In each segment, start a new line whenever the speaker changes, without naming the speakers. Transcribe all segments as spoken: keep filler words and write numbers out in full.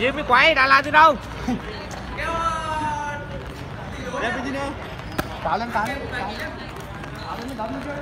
Chứ mới quay Đà Lạt từ đâu?
Em cái gì nữa? Cá lên cá lên. Cá lên đóng chứ.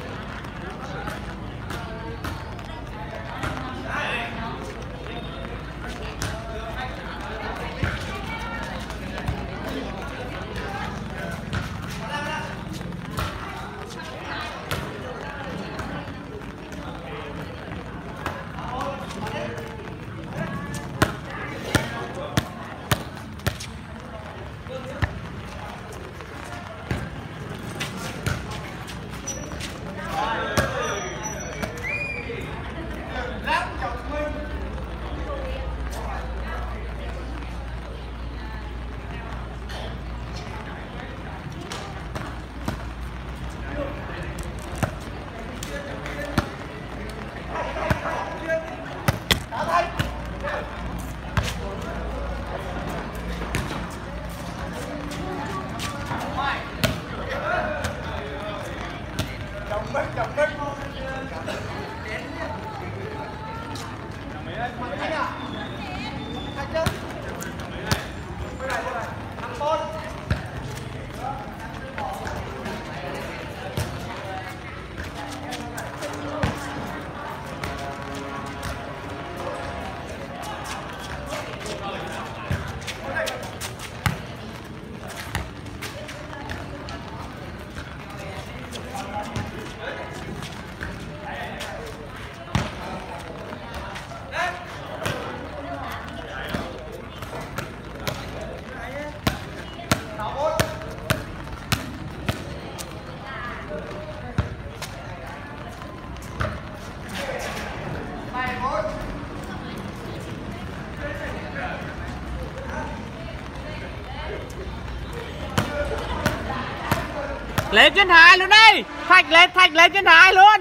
Lên trên hai luôn đi. Thạch lên, Thạch lên trên hai luôn.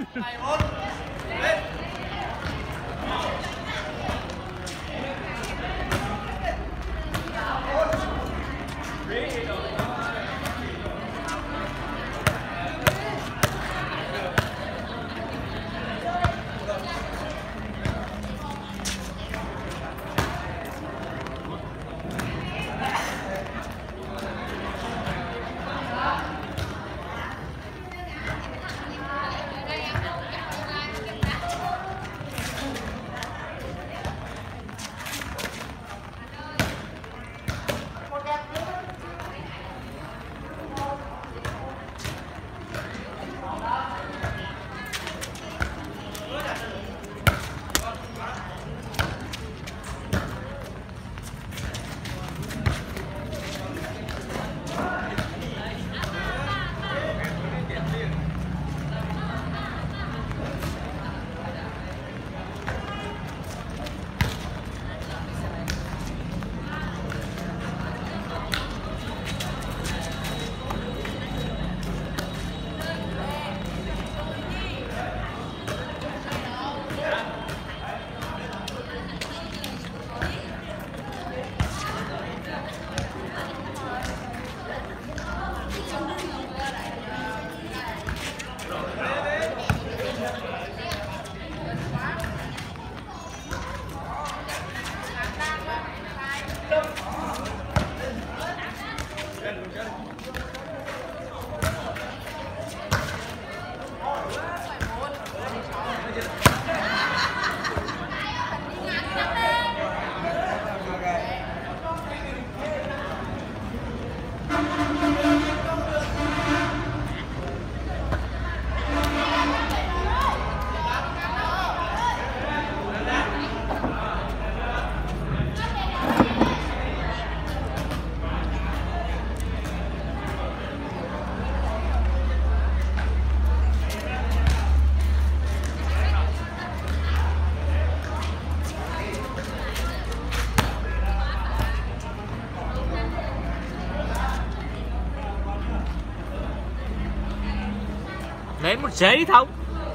Lấy một giấy không?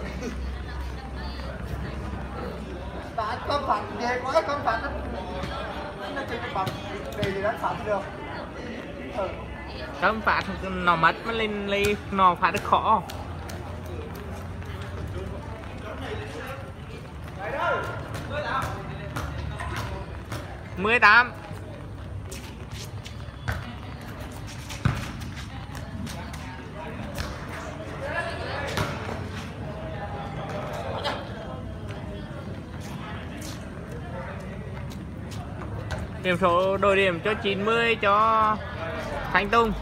Đã cơm phạt ghê quá, cơm phạt nó nó chơi cái phạt đề gì đó phạt được. Ừ.
Cơm phạt nó mất nó lên ly nó phạt được khó. mười tám. Điểm số đổi điểm cho chín mươi cho Thanh Tùng.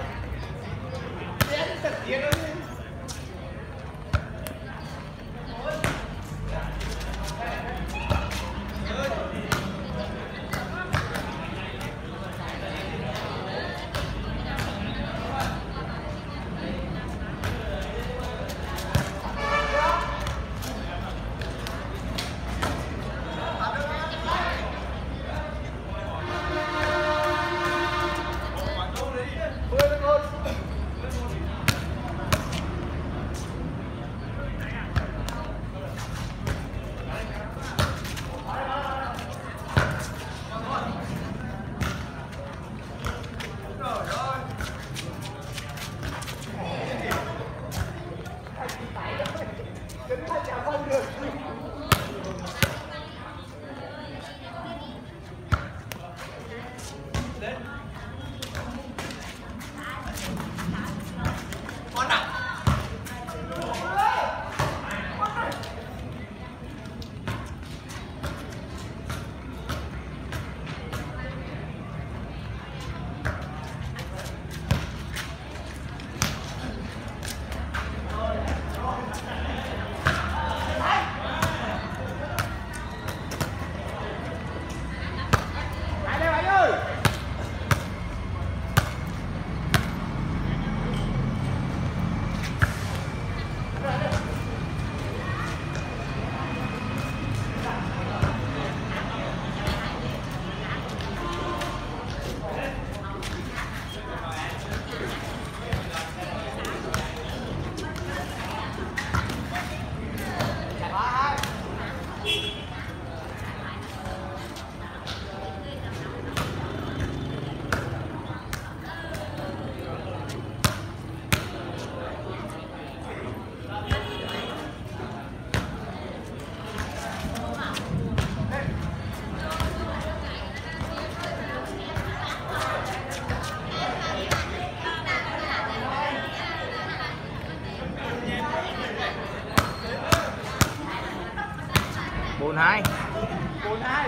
bốn hai.
bốn hai.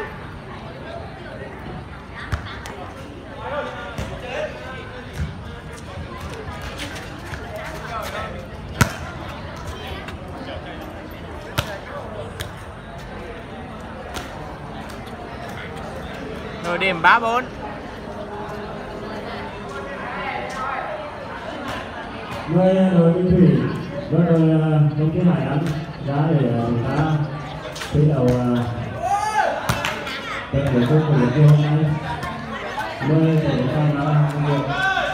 Đổi điểm ba bốn.
Người đội Minh Thủy và đội công ty Hải An ra để chúng ta thi đấu trận đấu chung của ngày hôm nay. Mời chúng ta là một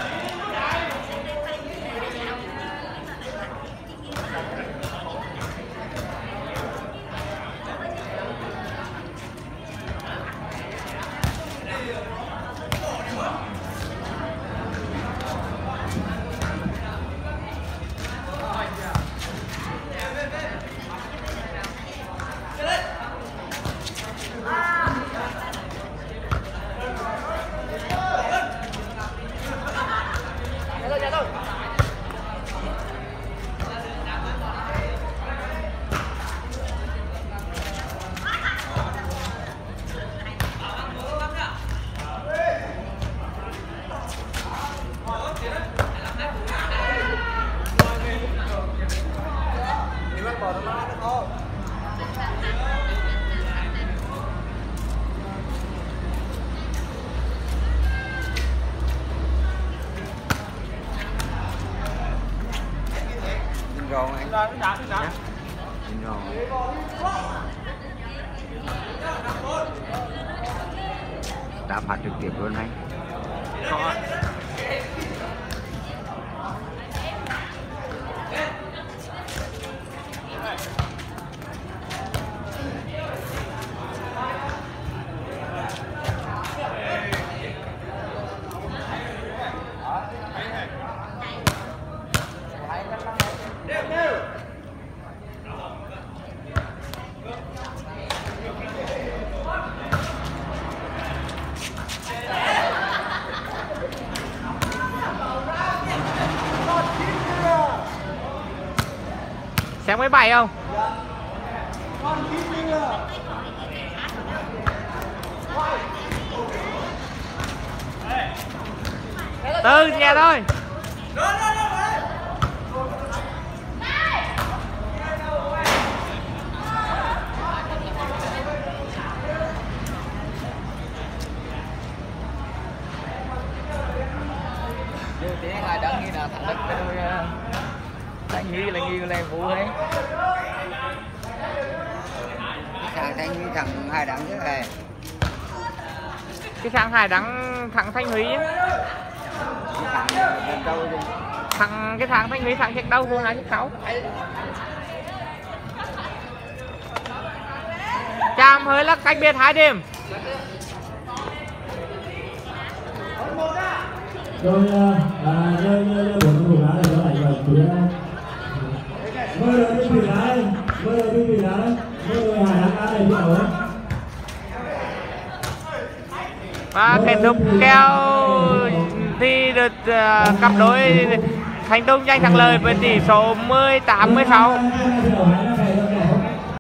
Rồi anh ra đá đá.
Đã phạt trực tiếp luôn anh. Có. Sáng mười bảy không? Từ nhà thôi. Thanh nghi là nghi là vũ ấy.
Thằng Thanh Huy thằng hai đắng chứ hề.
Cái thằng Hải đắng thằng Thanh Huy thằng cái thằng Thanh Huy thằng chết đâu luôn, hai chết sáu. Chạm hơi là cách biệt hai điểm.
Rồi à rơi rơi rơi bốn thủ đá này nó lại vào chủ đá. Mơ rồi đi bị đá, mơ rồi đi bị đá, mơ rồi Hải đá đá này đi đâu?
Và kết thúc kèo thì được uh, cặp đôi thành công giành thắng lợi với tỷ số mười tám mười sáu.